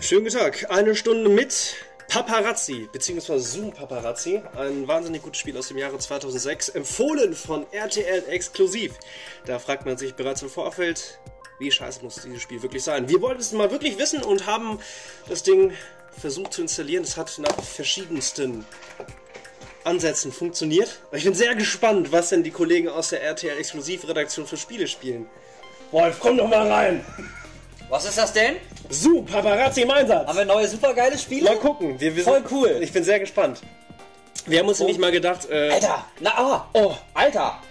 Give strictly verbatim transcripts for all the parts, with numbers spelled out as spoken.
Schönen guten Tag. Eine Stunde mit Paparazzi, beziehungsweise Zoom Paparazzi. Ein wahnsinnig gutes Spiel aus dem Jahre zweitausendsechs, empfohlen von R T L exklusiv. Da fragt man sich bereits im Vorfeld, wie scheiße muss dieses Spiel wirklich sein. Wir wollten es mal wirklich wissen und haben das Ding versucht zu installieren. Es hat nach verschiedensten Ansätzen funktioniert. Ich bin sehr gespannt, was denn die Kollegen aus der R T L-Exklusivredaktion für Spiele spielen. Wolf, komm doch mal rein! Was ist das denn? Zoom Paparazzi im Einsatz! Haben wir neue supergeile Spiele? Mal gucken. Wir, wir Voll sind, cool. Ich bin sehr gespannt. Wir haben uns Oh. nämlich mal gedacht... Äh, Alter! Na, ah! Oh, Alter!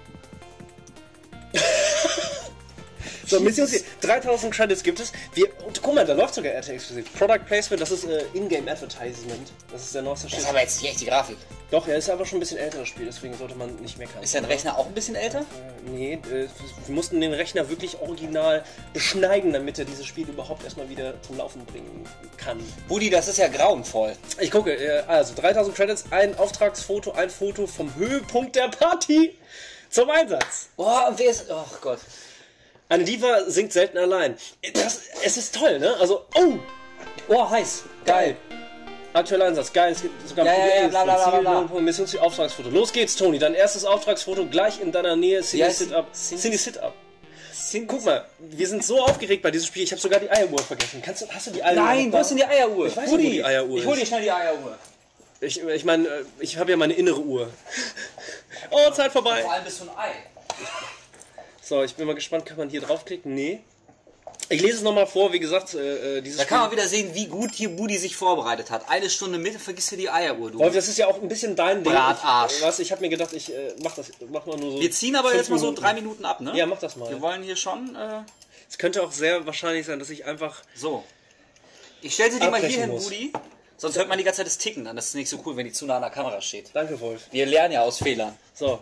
so, Mission dreitausend Credits gibt es. Wir, und guck mal, da läuft sogar R T L exklusiv. Product Placement, das ist äh, Ingame Advertisement. Das ist der neueste Das Shit. ist aber jetzt nicht echt die Grafik. Doch, er ist aber schon ein bisschen älteres Spiel, deswegen sollte man nicht meckern. Ist dein Rechner auch ein bisschen älter? Äh, nee, äh, wir mussten den Rechner wirklich original beschneiden, damit er dieses Spiel überhaupt erstmal wieder zum Laufen bringen kann. Buddy, das ist ja grauenvoll. Ich gucke, äh, also dreitausend Credits, ein Auftragsfoto, ein Foto vom Höhepunkt der Party zum Einsatz. Boah, und wer ist... Oh Gott. Eine Diva singt selten allein. Das, es ist toll, ne? Also, oh! Oh, heiß. Geil. Aktueller Einsatz, geil, es gibt sogar Ja, ja, ja, P bla, bla, bla, bla, bla. Missionsziel, Auftragsfoto. Los geht's, Toni, dein erstes Auftragsfoto gleich in deiner Nähe, Cindy Ja, Sit-Up. Cindy- Cindy Sit-Up. Sind Guck mal, wir sind so aufgeregt bei diesem Spiel, ich habe sogar die Eieruhr vergessen. Kannst du, hast du die Eieruhr? Nein, noch wo da? ist denn die Eieruhr? Ich weiß nicht, Buddy, wo die Eieruhr ich hol ist. dir schnell die Eieruhr. Ich, ich meine, ich habe ja meine innere Uhr. Oh, Zeit vorbei. Vor allem bist du ein Ei. So, ich bin mal gespannt, kann man hier draufklicken? Nee. Ich lese es nochmal vor, wie gesagt, äh, dieses Da kann man wieder sehen, wie gut hier Buddy sich vorbereitet hat. Eine Stunde mit, vergisst du die Eieruhr, du. Wolf, das ist ja auch ein bisschen dein Ding. Bratarsch. Ich, was, ich habe mir gedacht, ich äh, mach das mach mal nur so. Wir ziehen aber fünf jetzt mal so Minuten. drei Minuten ab, ne? Ja, mach das mal. Wir wollen hier schon, äh, Es könnte auch sehr wahrscheinlich sein, dass ich einfach. so. Ich stelle sie dir mal hier Abbrechen hin, muss. Buddy. Sonst hört man die ganze Zeit das Ticken dann. Das ist nicht so cool, wenn die zu nah an der Kamera steht. Danke, Wolf. Wir lernen ja aus Fehlern. So.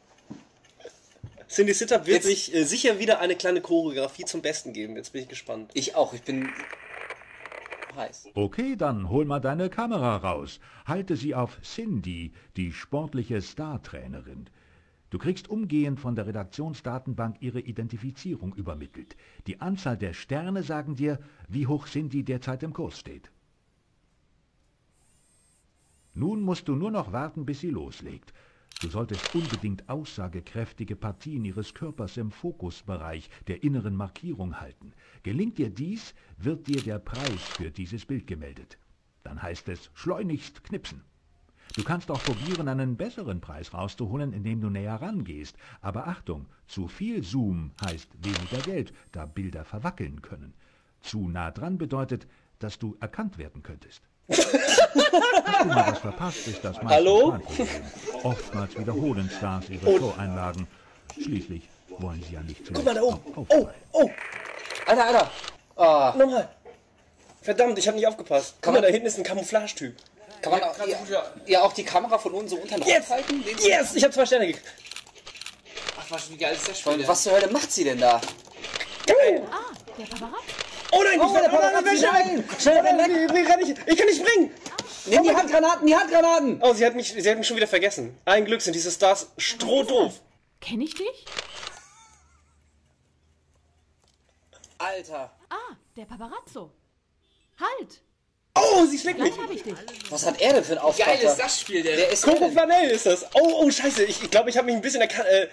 Cindy Sit-Up wird Jetzt- sich äh, sicher wieder eine kleine Choreografie zum Besten geben. Jetzt bin ich gespannt. Ich auch, ich bin heiß. Okay, dann hol mal deine Kamera raus. Halte sie auf Cindy, die sportliche Startrainerin. Du kriegst umgehend von der Redaktionsdatenbank ihre Identifizierung übermittelt. Die Anzahl der Sterne sagen dir, wie hoch Cindy derzeit im Kurs steht. Nun musst du nur noch warten, bis sie loslegt. Du solltest unbedingt aussagekräftige Partien ihres Körpers im Fokusbereich der inneren Markierung halten. Gelingt dir dies, wird dir der Preis für dieses Bild gemeldet. Dann heißt es schleunigst knipsen. Du kannst auch probieren, einen besseren Preis rauszuholen, indem du näher rangehst. Aber Achtung, zu viel Zoom heißt weniger Geld, da Bilder verwackeln können. Zu nah dran bedeutet, dass du erkannt werden könntest. Wenn du mal was verpasst, ist das meistens Hallo? kein Problem. Oftmals wiederholen Stars ihre Show-Einlagen. Schließlich wollen sie ja nicht Guck mal da oben. zuletzt Oh, auffallen. oh, Alter, Alter. Ah, nochmal. Verdammt, ich habe nicht aufgepasst. Guck mal, da hinten ist ein Camouflage-Typ. kann man auch, ja, ja, auch die Kamera von unten so unter den Yes! Kopf halten? Den- Yes! Ich habe zwei Sterne gekriegt. Ach was, wie geil ist das Spiel? Was zur Hölle macht sie denn da? Geil! Ah, der Paparazzi. Oh nein, Oh, ich der werde Paparazzi, nein! Schnell, renn weg! Wie kann ich, ich kann nicht springen! Nimm die Handgranaten, die Handgranaten! Oh, sie hat mich, sie hat mich schon wieder vergessen. Ein Glück sind diese Stars strohdoof. Kenn ich dich? Alter, Ah, der Paparazzo. Halt! Oh, sie schlägt mich. Gleich habe ich dich. was hat er denn für einen Auftrag? Geil ist da? das Spiel, der. Wer ist Coco denn? Flanell ist das. Oh, oh, scheiße. Ich glaube, ich, glaub, ich habe mich ein bisschen erkannt. Äh,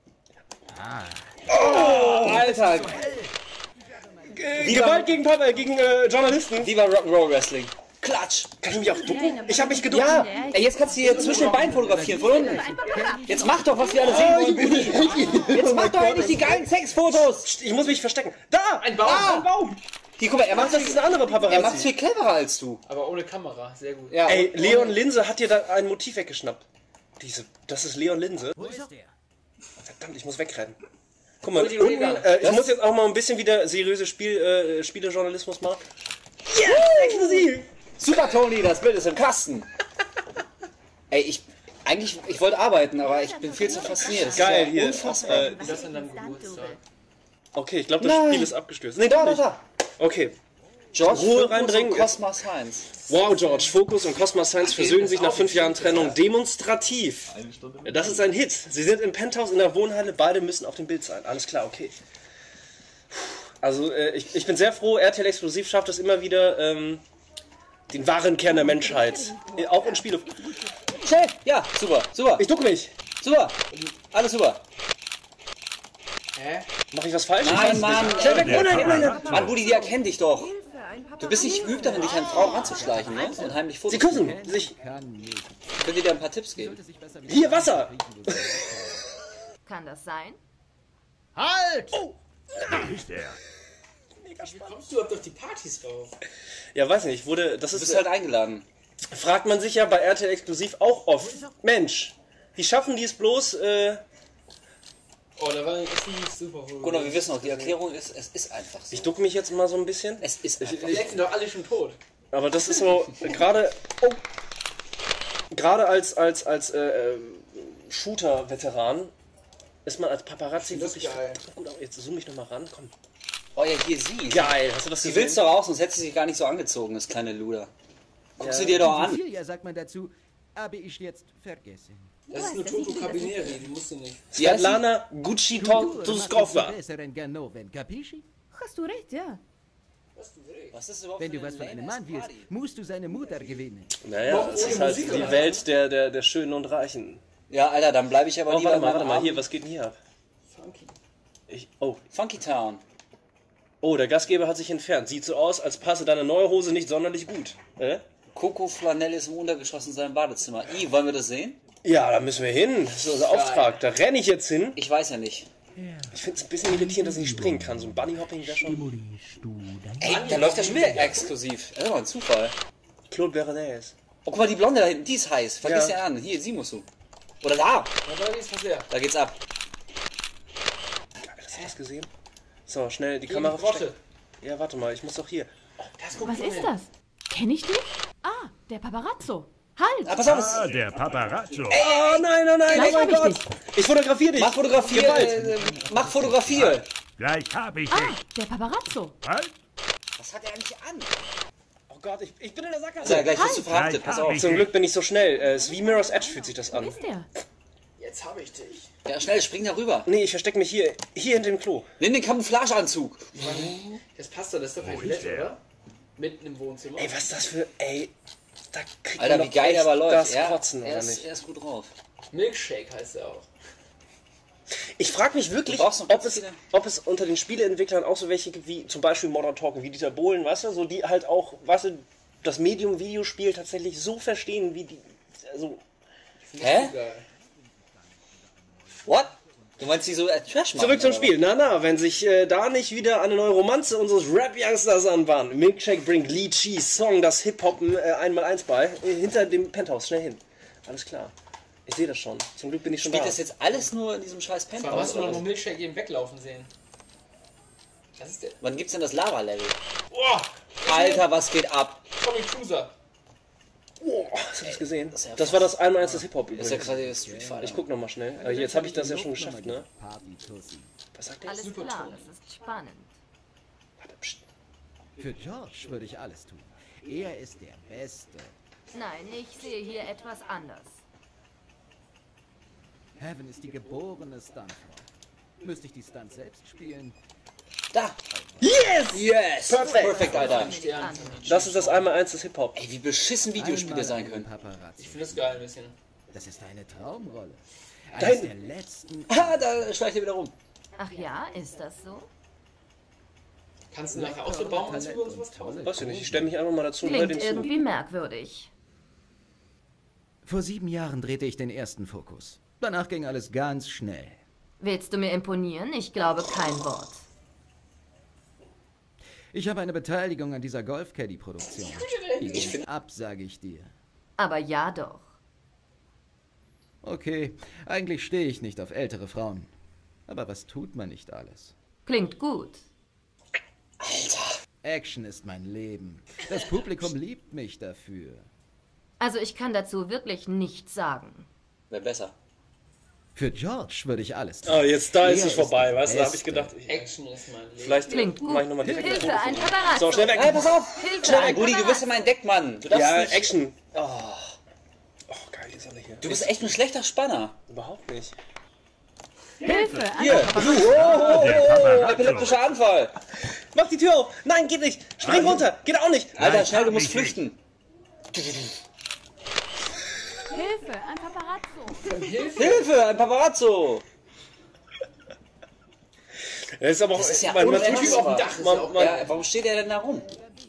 Oh, Alter, äh, Gewalt gegen, Papa, gegen äh, Journalisten. lieber Rock'n'Roll Wrestling. Klatsch! Kann ich mich auch ducken? Ich habe mich geduckt. Ja, ey, jetzt kannst du hier zwischen den Beinen fotografieren, von unten. Jetzt mach doch, was wir alle sehen wollen, Buddy. Jetzt mach doch endlich die geilen Sexfotos. Ich muss mich verstecken. Da! Ein Baum. Ah, ein Baum! Hier, guck mal, er macht Das ist ein anderer er macht's Paparazzi. viel cleverer als du. Aber ohne Kamera, sehr gut. Ja, Ey, und- Leon Linse hat dir da ein Motiv weggeschnappt. Diese, das ist Leon Linse. Wo ist der? Verdammt, ich muss wegrennen. Guck mal, Hol die unten, Regeln. äh, ich muss jetzt auch mal ein bisschen wieder seriöse Spiel, äh, Spielejournalismus machen. Yes, exklusiv! Super, Tony, das Bild ist im Kasten. Ey, ich... Eigentlich, ich wollte arbeiten, aber ich bin viel zu fasziniert. Das Geil, ist ja hier. unfassbar. Äh, Das an deinem Geburtstag. okay, ich glaube, das Nein. Spiel ist abgestürzt. Nee, Da, doch da, nicht. da. Okay. George Ruhe Focus reinbringen. und Cosma Science. Wow, George, Focus und Cosma Science versöhnen sich nach fünf Jahren Trennung demonstrativ. Das ist ein Hit. Sie sind im Penthouse in der Wohnhalle, beide müssen auf dem Bild sein. Alles klar, okay. Also äh, ich, ich bin sehr froh, R T L Exklusiv schafft es immer wieder, ähm, den wahren Kern der Menschheit. Äh, auch in Spiele. Schnell! Ja, super, super. Ich duck mich. Super. Alles super. Hä? Mach ich was falsch? Nein, Mann. Schnell weg. Der Oh nein, oh nein. Papa- Mann, Buddy, die erkennen dich doch. Du bist nicht geübt darin, dich an Frauen anzuschleichen, ne? Und heimlich Fotos Sie zu küssen machen. sich. Könnt ihr dir ein paar Tipps geben? Hier, Wasser. Kann das sein? Halt! Da ist er. Wie kommst du überhaupt auf die Partys rauf? Ja, weiß nicht, wurde, das Du ist, bist halt eingeladen. fragt man sich ja bei R T L Exklusiv auch oft. Mensch, wie schaffen die es bloß, äh, Oh, da war echt nicht super. Gunnar, wir wissen auch, die Erklärung ist, es ist einfach so. ich duck mich jetzt mal so ein bisschen. Es ist einfach Die sind doch alle schon tot. Aber das ist so, gerade, oh, gerade als, als, als, äh, äh, Shooter-Veteran ist man als Paparazzi Das ist wirklich geil. gut. Aber jetzt zoom ich noch mal ran, komm. Oh ja, hier sie. Geil, hast du das Sie gesehen? willst doch auch, sonst hätte sie sich gar nicht so angezogen, das kleine Luder. Guck Ja. sie dir doch an. Cecilia sagt man dazu, habe ich jetzt vergessen. Das ist nur Toto Cabineri, die musst du nicht. Svetlana Gucci Tuskova. besseren Ganoven, capisci? Hast du recht, ja. Was ist überhaupt Wenn für du was von eine einem Mann willst, Party? musst du seine Mutter gewinnen. Naja, es ist halt die Welt der, der, der Schönen und Reichen. Ja, Alter, dann bleibe ich aber Oh, lieber warte mal, beim warte mal, Abend. hier, was geht denn hier ab? Funky. Ich, oh, Funky Town. oh, der Gastgeber hat sich entfernt. Sieht so aus, als passe deine neue Hose nicht sonderlich gut. Äh? Coco Flanell ist im Untergeschoss in seinem Badezimmer. I, wollen wir das sehen? Ja, da müssen wir hin. Das ist unser Auftrag. Da renne ich jetzt hin. Ich weiß ja nicht. Ich finde es ein bisschen irritierend, dass ich nicht springen kann. So ein Bunnyhopping wäre schon... Stimulierst du dein Ey, da läuft ja schon wieder exklusiv. Das ist aber ein Zufall. Claude Bernays. Oh, guck mal, die Blonde da hinten, die ist heiß. Vergiss Ja. ja an. Hier, sie musst du. Oder da. Ja, da ist was her. Da geht's ab. Geil, hast du das gesehen? So, schnell die Gegen Kamera die Brosche. verstecken. Ja, warte mal, ich muss doch hier. Das guckt Was mal ist hin. das? Kenn ich dich? Ah, der Paparazzo. Halt! Ah, pass auf. Ah, der Paparazzo. Oh nein, oh nein, Gleich oh mein hab ich Gott. Ich fotografiere dich. Mach Fotografier. Gewalt. Äh, mach Fotografier. Gleich hab ich Ah, dich. der Paparazzo. Halt. Was hat er eigentlich an? Oh Gott, ich, ich bin in der So, Sackgasse. gleich wirst du verhaftet. Gleich Pass hab auf. ich- Zum Glück bin ich so schnell. Äh, Es ist wie Mirror's Edge fühlt sich das Wo an. ist der? Jetzt hab ich dich. Ja, schnell, spring da rüber. Nee, ich verstecke mich hier, hier hinter dem Klo. Nimm den Camouflageanzug. Das passt doch, das ist doch kein ist Toilette, der? oder? Mitten im Wohnzimmer. Ey, was ist das für... Ey, da kriegt Alter, man wie doch geil echt der aber läuft. das Ja, Kotzen, er oder ist, nicht? er ist gut drauf. Milkshake heißt er auch. Ich frage mich wirklich, Du brauchst noch ob ganz es, viele- ob es unter den Spieleentwicklern auch so welche gibt, wie zum Beispiel Modern Talking, wie Dieter Bohlen, weißt du, so die halt auch, weißt du, das Medium Videospiel tatsächlich so verstehen, wie die, also, Hä? Geil. What? Du meinst die so äh, Trash machen? zurück zum oder Spiel. Na, na, wenn sich äh, da nicht wieder eine neue Romanze unseres Rap-Youngsters anbahnt. Milkshake bringt Lee Cheese Song, das Hip-Hoppen äh, einmal eins bei, äh, hinter dem Penthouse, schnell hin. Alles klar. Ich sehe das schon. Zum Glück bin ich schon was? Spielt da. das jetzt alles nur in diesem scheiß Warum Penthouse? hast du noch oder mal was? Milkshake eben weglaufen sehen? Was ist der? Wann gibt's denn das Lava-Level? Boah! Alter, was geht ab? Tommy Cruiser. Oh, hast du das gesehen? das ist ja Das war das einmal eins des Hip-Hop Das ist ja übrigens. quasi das Street Fighter. Ich guck nochmal schnell. Äh, jetzt habe ich das ja schon geschafft, ne? Party-Tussi. Was sagt der? Alles Super klar, Ton. das ist spannend. Warte, pst. Für George würde ich alles tun. Er ist der Beste. Nein, ich sehe hier etwas anders. Heaven ist die geborene Stuntfrau. Müsste ich die Stunt selbst spielen? Da! Yes! Yes! Perfekt. Perfekt, Alter. Stern. Das ist das einmal eins des Hip-Hop. Ey, wie beschissen Videospiele Einmal sein ein können. Paparazzi. Ich finde das geil ein bisschen. Das ist eine Traumrolle. Da Eines der hinten. letzten. Ah, da schleicht er wieder rum. Ach ja, ist das so? Kannst du nachher auch so Baumanzüge und sowas kaufen? Weiß ich nicht, ich stelle mich einfach mal dazu und höre Klingt den zu. irgendwie merkwürdig. Vor sieben Jahren drehte ich den ersten Fokus. Danach ging alles ganz schnell. Willst du mir imponieren? Ich glaube kein Wort. Ich habe eine Beteiligung an dieser Golf-Caddy-Produktion. Die Ich ich find- ab, sage ich dir. Aber ja doch. Okay, eigentlich stehe ich nicht auf ältere Frauen. Aber was tut man nicht alles? Klingt gut. Action ist mein Leben. Das Publikum liebt mich dafür. Also ich kann dazu wirklich nichts sagen. Wäre besser. Für George würde ich alles tun. Oh, jetzt da ist Er es vorbei, der weißt du, da habe ich Beste. gedacht, ich, Action ist mein Leben. vielleicht Klingt gut. mache ich nochmal direkt Hilfe, ein Paparazzo. So, schnell weg. Ey, pass auf! Hilfe, Schnell ein weg, Rudi, du bist ja mein Deckmann. Du, darfst Ja, nicht, Action. Oh. Oh, geil, die Sonne hier. du bist echt ein schlechter Spanner. Überhaupt nicht. Hilfe, ein Hier! Der Paparazzo. Epileptischer Anfall! Mach die Tür auf! Nein, geht nicht! Spring Nein. runter! Geht auch nicht! Alter, Nein, schnell, du kann musst ich flüchten. Hilfe, ein Paparazzo. Hilfe, ein Paparazzo. Das ist aber auch... Das ist ja man, man, unfassbar. Typ auf dem Dach ist man, auch- man, Ja, warum steht er denn da rum?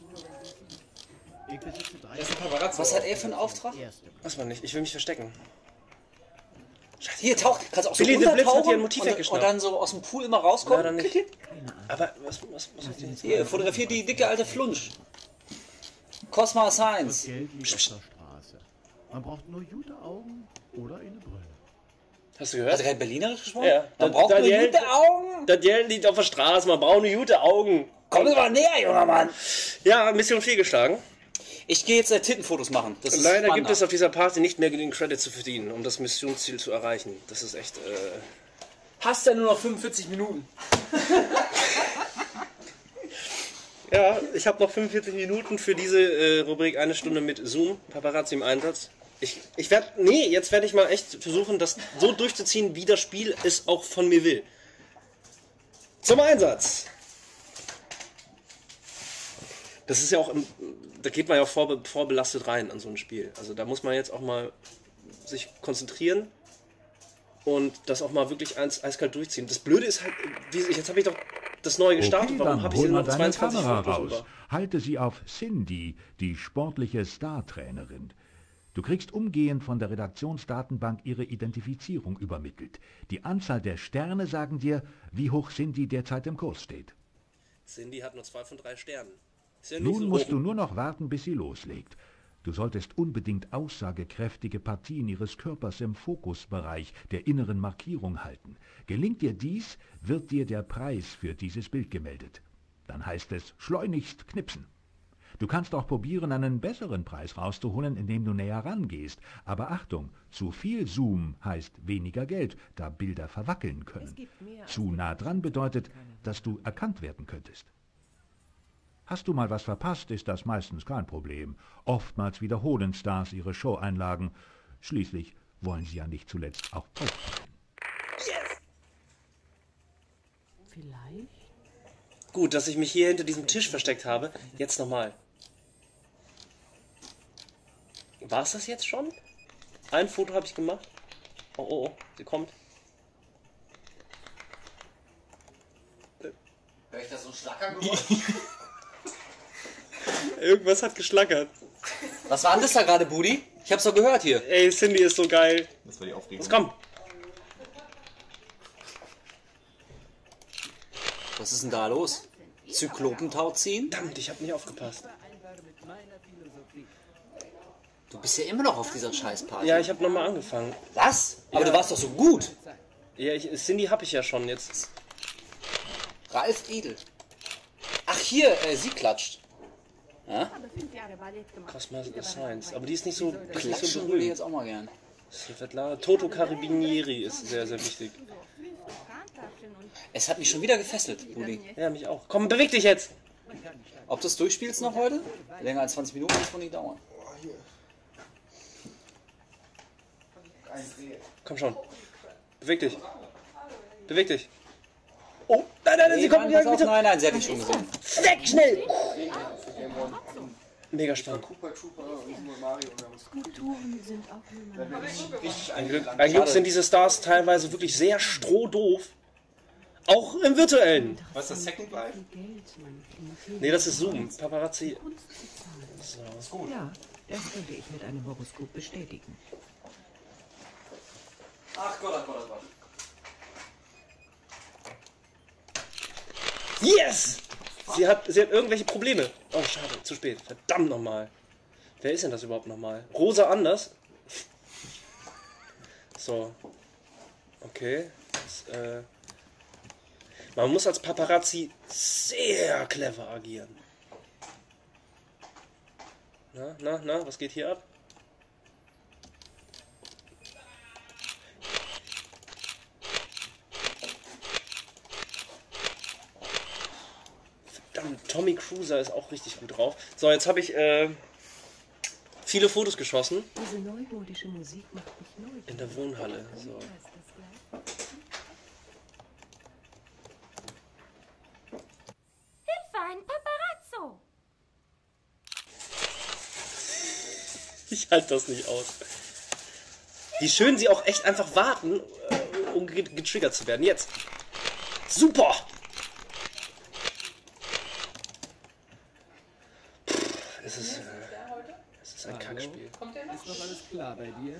Das ist ein Paparazzo. Was hat er für einen Auftrag? Was man nicht, ich will mich verstecken. Hier, tauch, kannst auch so Billy the Blitz hat untertauchen hier ein Motiv und, weggeschnappt. und dann so aus dem Pool immer rauskommen. Leider nicht. Klick, klick. Aber was, was, was hat die jetzt? Hier, fotografiert die dicke alte Flunsch. Cosma Science. Geld liegt auf der Straße. Man braucht nur gute Augen oder eine Brille. Hast du Hat gehört? er gerade Berlinerisch gesprochen? Ja. Man braucht nur Daniel- gute Augen. Daniel liegt auf der Straße, man braucht nur gute Augen. Komm mal näher, junger Mann. Ja, Mission fehlgeschlagen. Ich gehe jetzt äh, Tittenfotos machen. Das ist Leider gibt spannender. es auf dieser Party nicht mehr genügend Credit zu verdienen, um das Missionsziel zu erreichen. Das ist echt... Äh Hast ja nur noch fünfundvierzig Minuten. Ja, ich habe noch fünfundvierzig Minuten für diese äh, Rubrik eine Stunde mit Zoom, Paparazzi im Einsatz. Ich, ich werde, nee, jetzt werde ich mal echt versuchen, das so durchzuziehen, wie das Spiel es auch von mir will. Zum Einsatz! Das ist ja auch, im, da geht man ja auch vorbe, vorbelastet rein an so ein Spiel. Also da muss man jetzt auch mal sich konzentrieren und das auch mal wirklich eins, eiskalt durchziehen. Das Blöde ist halt, wie, jetzt habe ich doch das neue gestartet, Okay, warum dann habe ich hol denn mal noch deine zweiundzwanzig Kamera Fotos raus. über? Halte sie auf Cindy, die sportliche Startrainerin. Du kriegst umgehend von der Redaktionsdatenbank ihre Identifizierung übermittelt. Die Anzahl der Sterne sagen dir, wie hoch Cindy derzeit im Kurs steht. Cindy hat nur zwei von drei Sternen. Ist ja nicht Nun so musst hoch. du nur noch warten, bis sie loslegt. Du solltest unbedingt aussagekräftige Partien ihres Körpers im Fokusbereich der inneren Markierung halten. Gelingt dir dies, wird dir der Preis für dieses Bild gemeldet. Dann heißt es schleunigst knipsen. Du kannst auch probieren, einen besseren Preis rauszuholen, indem du näher rangehst. Aber Achtung, zu viel Zoom heißt weniger Geld, da Bilder verwackeln können. Zu nah dran bedeutet, dass du erkannt werden könntest. Hast du mal was verpasst, ist das meistens kein Problem. Oftmals wiederholen Stars ihre Show-Einlagen. Schließlich wollen sie ja nicht zuletzt auch auffallen. Vielleicht? Gut, dass ich mich hier hinter diesem Tisch versteckt habe. Jetzt nochmal. War es das jetzt schon? Ein Foto habe ich gemacht. Oh, oh, oh, sie kommt. Hör ich da so ein Schlackergeräusch? Irgendwas hat geschlackert. Was war denn das da gerade, Budi? Ich hab's doch gehört hier. Ey, Cindy ist so geil. Das war die Aufregung. Jetzt komm. Was ist denn da los? Zyklopentau ziehen? Verdammt, ich habe nicht aufgepasst. Du bist ja immer noch auf dieser Scheißparty. Ja, ich habe nochmal angefangen. Was? Aber Ja. du warst doch so gut. Ja, ich, Cindy habe ich ja schon jetzt. Ralf Edel. Ach hier, äh, sie klatscht. Ja? Cosma Cosma Science. Aber die ist nicht so, die ist nicht so Klatschen würde ich berühmt. jetzt auch mal gern. Svetlana Toto Carabinieri ist sehr, sehr wichtig. Es hat mich schon wieder gefesselt, Budi. Ja, mich auch. Komm, beweg dich jetzt! Ob du es durchspielst noch heute? Länger als zwanzig Minuten, das wohl nicht dauern. Komm schon. Beweg dich. Beweg dich. Oh, nein, nein, nein, sie Nee, kommt Mann, ja pass auf, bitte. nein, nein, sie hat dich schon gesehen. Weg, schnell! Mega spannend. Skulpturen sind auch niemand. Ein Glück, ein Glück sind diese Stars teilweise wirklich sehr strohdoof. Auch im virtuellen. Was ist das Second Life? Geld, man Klientel. Nee, das ist Zoom. Paparazzi. Ja, das könnte ich mit einem Horoskop bestätigen. Ach Gott, ach Gott, ach Gott. Yes! Sie hat, sie hat irgendwelche Probleme. Oh, schade, zu spät. Verdammt nochmal. Wer ist denn das überhaupt nochmal? Rosa Anders? So. Okay. Das, äh man muss als Paparazzi sehr clever agieren. Na, na, na, was geht hier ab? Verdammt, Tommy Cruiser ist auch richtig gut drauf. So, jetzt habe ich äh, viele Fotos geschossen Diese neumodische Musik macht mich neugierig. in der Wohnhalle. So. Heißt das gleich? Hilfe, Ich halte das nicht aus. Wie schön sie auch echt einfach warten, um getriggert zu werden. Jetzt. Super! Pff, es ist, äh, es ist ein Kackspiel. Ist noch alles klar bei dir?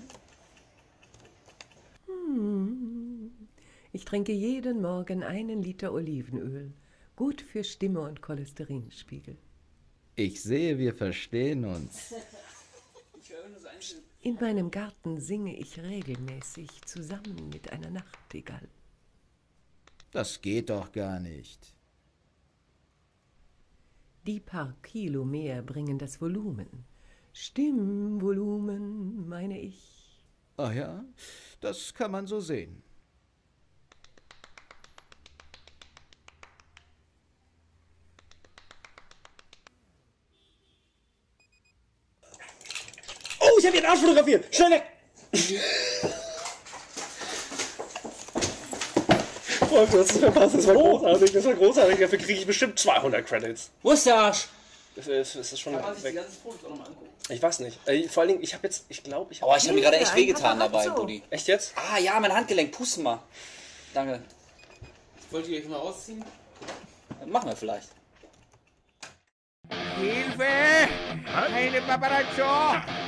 Hm. Ich trinke jeden Morgen einen Liter Olivenöl. Gut für Stimme und Cholesterinspiegel. Ich sehe, wir verstehen uns. In meinem Garten singe ich regelmäßig zusammen mit einer Nachtigall. Das geht doch gar nicht. Die paar Kilo mehr bringen das Volumen. Stimmvolumen, meine ich. Ah ja, das kann man so sehen. Oh, ich habe ihren Arsch fotografiert! Schnell weg! Oh, du hast es verpasst, das war großartig, das war großartig. Dafür kriege ich bestimmt zweihundert Credits. Wo ist der Arsch? Das ist, das ist schon Kann man sich die weg. ganzen Fotos auch nochmal angucken. Ich weiß nicht. Äh, Vor allen Dingen, ich habe jetzt, ich glaube, ich habe... Oh, ich habe mir gerade echt wehgetan dabei, Buddy. Echt jetzt? Ah ja, mein Handgelenk, pusten mal. Danke. Wollt ihr euch mal ausziehen? Machen wir vielleicht. Hilfe! Eine Paparazzo!